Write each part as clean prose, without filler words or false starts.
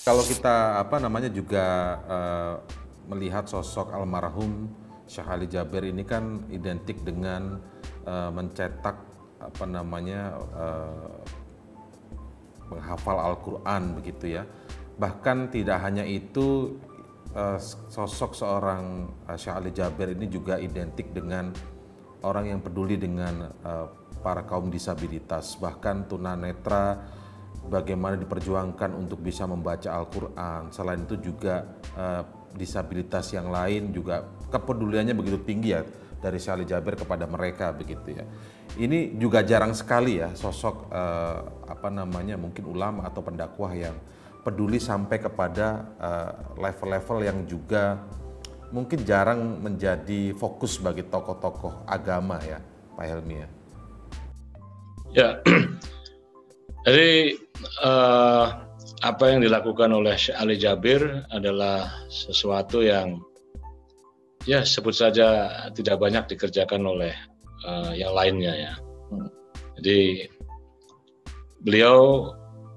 Kalau kita juga melihat sosok almarhum Syekh Ali Jabir ini kan identik dengan mencetak menghafal Al-Quran begitu ya. Bahkan tidak hanya itu, sosok seorang Syekh Ali Jabir ini juga identik dengan orang yang peduli dengan para kaum disabilitas, bahkan tunanetra, bagaimana diperjuangkan untuk bisa membaca Al-Quran. Selain itu juga disabilitas yang lain juga kepeduliannya begitu tinggi ya dari Syekh Ali Jabir kepada mereka begitu ya. Ini juga jarang sekali ya sosok mungkin ulama atau pendakwah yang peduli sampai kepada level-level yang juga mungkin jarang menjadi fokus bagi tokoh-tokoh agama ya, Pak Helmi ya. Ya, jadi apa yang dilakukan oleh Syekh Ali Jabir adalah sesuatu yang ya sebut saja tidak banyak dikerjakan oleh yang lainnya ya. Jadi beliau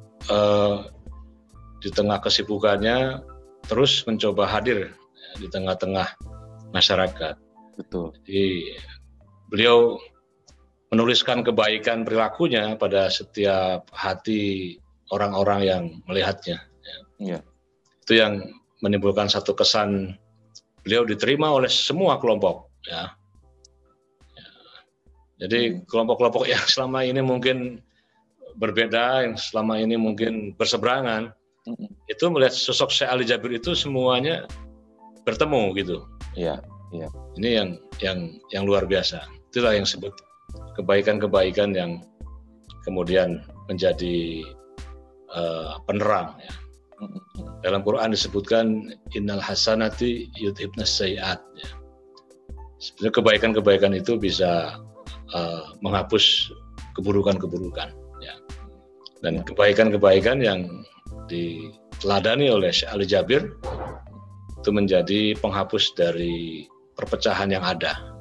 di tengah kesibukannya terus mencoba hadir ya, di tengah-tengah masyarakat. Betul. Jadi beliau menuliskan kebaikan perilakunya pada setiap hati orang-orang yang melihatnya. Ya. Itu yang menimbulkan satu kesan beliau diterima oleh semua kelompok. Ya. Jadi kelompok-kelompok yang selama ini mungkin berbeda, yang selama ini mungkin berseberangan, itu melihat sosok Syekh Ali Jabir itu semuanya bertemu gitu. Iya. Iya. Ini yang luar biasa. Itulah yang disebut kebaikan-kebaikan yang kemudian menjadi penerang ya. Dalam Quran disebutkan innal hasanati yudhibnas sayiat ya. Sebenarnya kebaikan-kebaikan itu bisa menghapus keburukan-keburukan ya. Dan kebaikan-kebaikan yang diteladani oleh Syekh Ali Jabir itu menjadi penghapus dari perpecahan yang ada.